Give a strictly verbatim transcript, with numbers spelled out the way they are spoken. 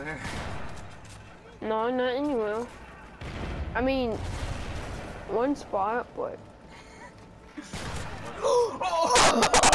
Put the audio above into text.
anywhere. No, not anywhere. I mean, one spot, but. Oh!